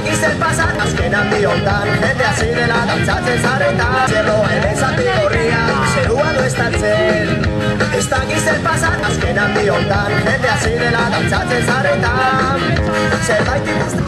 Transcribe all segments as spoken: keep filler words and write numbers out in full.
dakiz zer pasat azken handi hontan, jende hasi dela dantzatzen zareta. Zegoen ezati gorria, zerua du estartzen. Ez dakiz zer pasat azken handi hontan, jende hasi dela dantzatzen zareta. Zerbait ikusten.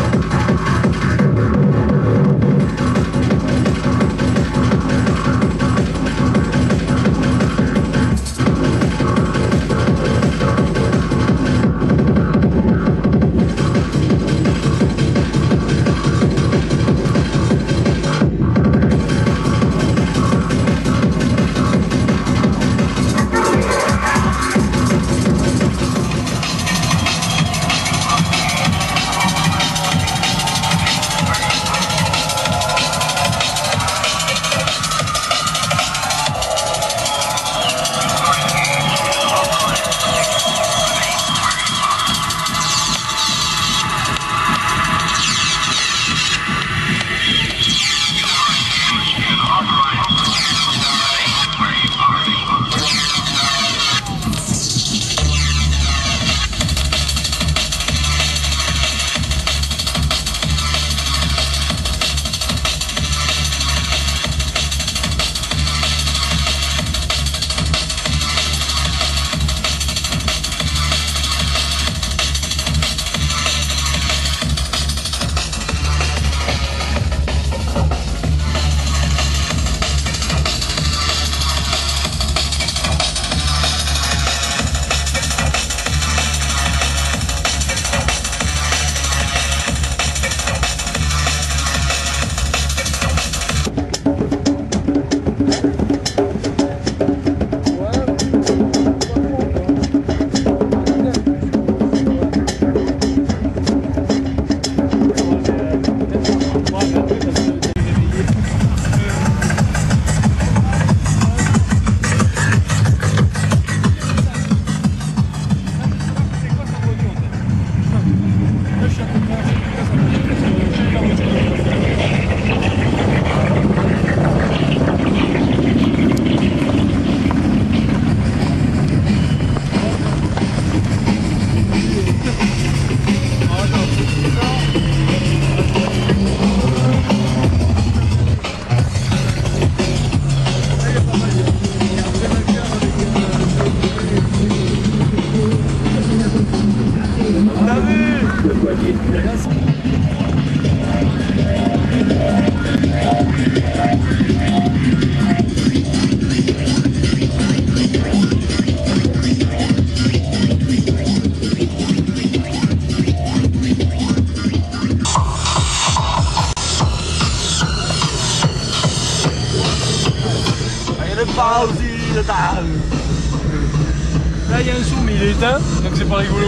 Là il y a un sou mais il est éteint, donc c'est pas rigolo.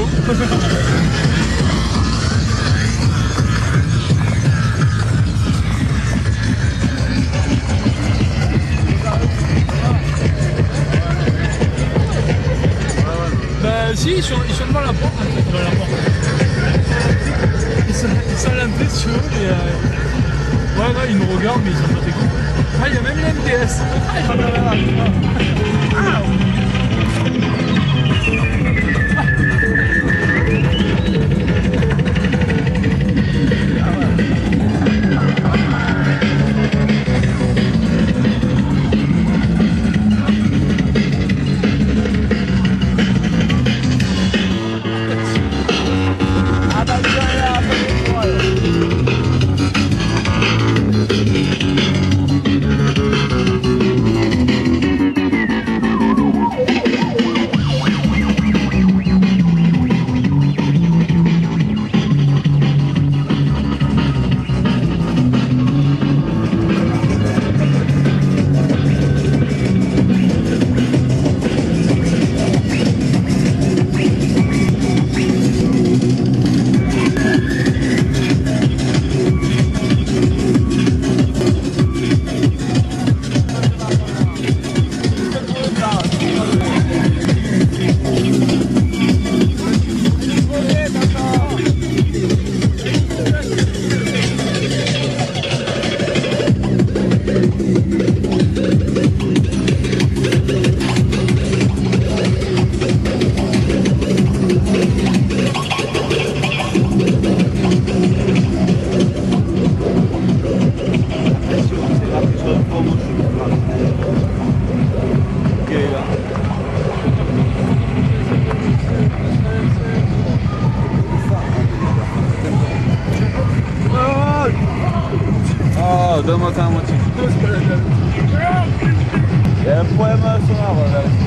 Bah si, ils sont, ils sont devant la porte en fait, devant la porte. Ils sont, ils sont à l'entrée sur eux et euh... ouais, ouais, ils nous regardent mais ils sont pas des coups. Ah, il y a même l'M T S. Ah, ah, donne-moi ça à moitié. Non, c'est pas la dalle. Il y a un poème sonore là.